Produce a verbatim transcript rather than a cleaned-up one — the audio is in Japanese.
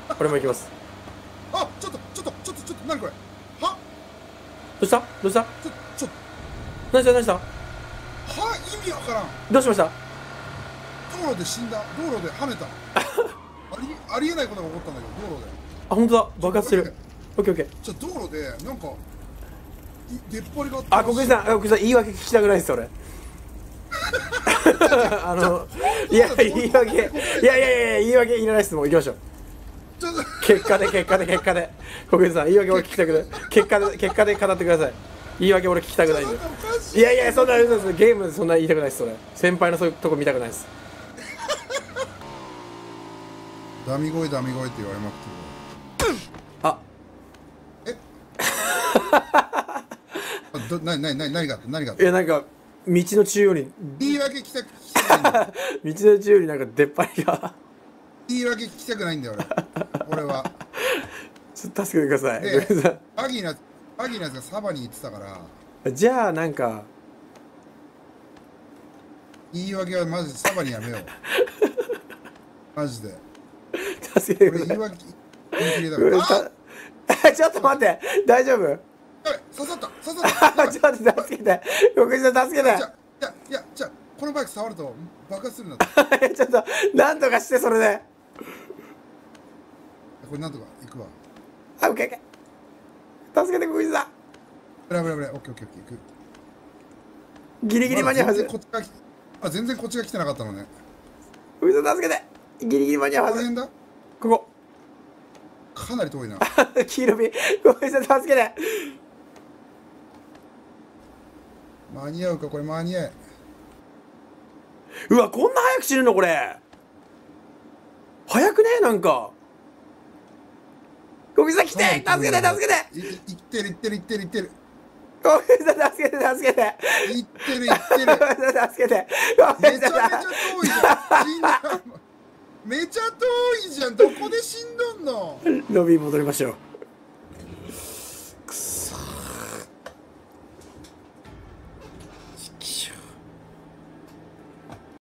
俺も行きます。 あ、ちょっとちょっとちょっとちょっと何これ。はどうしたどうしたちょちょ何した何したは意味わからん。 どうしました？ 道路で死んだ。道路で跳ねた。ありありえないことが起こったんだけど、道路で。 あ、本当だ。爆発してる。オッケーオッケー。 じゃあ道路でなんかい出っ張りがあって。 あ、国井さん、国井さん、言い訳聞きたくないです、俺。あの、いや、言い訳、いやいやいや、言い訳いらないです。もう行きましょう。結果で、結果で、結果で。国井さん、言い訳俺聞きたくない。結果で、結果で語ってください。言い訳俺聞きたくないんで。いやいや、そんな、ゲームでそんな言いたくないです、それ。先輩のそういうとこ見たくないです。 ダミ声ダミ声って言われまくってる。 あ。 えどなになになに何があった何があった。 いや、なんか、道の中央に。 言い訳聞きたくない。 道の中央になんか出っ張りが。 言い訳聞きたくないんだよ、俺。俺は。 ちょっと助けてください。 で、アギーな、アギーなやつがサバに行ってたから。 じゃあ、なんか。 言い訳はマジでサバにやめよう。マジで。 助けてください。 俺言い訳、言い切れだから。 ちょっと待って、大丈夫？ やべ、刺さった、刺さった。 ちょっと助けて、国井さん助けて。 いや、いや、じゃあ、このバイク触ると爆発するんだって。 ちょっと、なんとかして、それで。 これなんとか行くわ。 あ、オッケーオッケー。助けて、国井さん。 ブラブラブラ、オッケーオッケーオッケー、行く。 ギリギリ間に合うはず。 全然こっちが来あ、全然こっちが来てなかったのね。 国井さん助けて。ギリギリ間に合うはず。 この辺だ。 ここ。 かなり遠いな。 黄色ビ、国井さん助けて。 間に合うか、これ間に合え。 うわ、こんな早く死ぬのこれ。早くねなんか。国井さん来て、助けて助けて。 いってるいってるいってるいってる。 国井さん助けて助けて。 いってるいってる。 助けて。 めちゃめちゃ遠いじゃん。死んだ。めちゃ遠いじゃん。どこで死んどんの。 ロビー戻りましょう。